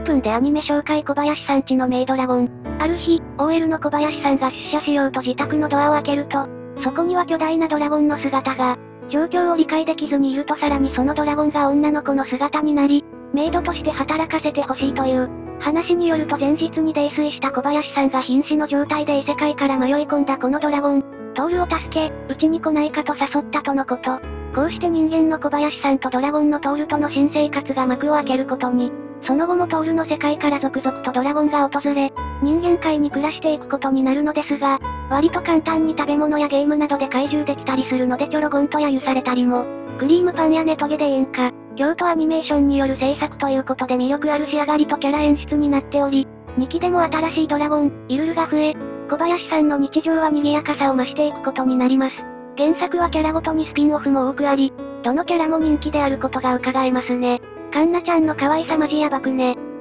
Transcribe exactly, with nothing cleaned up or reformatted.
ぷんでアニメ紹介小林さんちのメイドラゴン。ある日、オーエル の小林さんが出社しようと自宅のドアを開けると、そこには巨大なドラゴンの姿が。状況を理解できずにいるとさらにそのドラゴンが女の子の姿になり、メイドとして働かせてほしいという。話によると前日に泥酔した小林さんが瀕死の状態で異世界から迷い込んだこのドラゴン、トールを助け、うちに来ないかと誘ったとのこと。こうして人間の小林さんとドラゴンのトールとの新生活が幕を開けることに。その後もトールの世界から続々とドラゴンが訪れ、人間界に暮らしていくことになるのですが、割と簡単に食べ物やゲームなどで怪獣できたりするのでチョロゴンと揶揄されたりも。クリームパンやネトゲで演歌、京都アニメーションによる制作ということで魅力ある仕上がりとキャラ演出になっており、にきでも新しいドラゴン、イルルが増え、小林さんの日常は賑やかさを増していくことになります。原作はキャラごとにスピンオフも多くあり、どのキャラも人気であることが伺えますね。カンナちゃんの可愛さマジやばくね。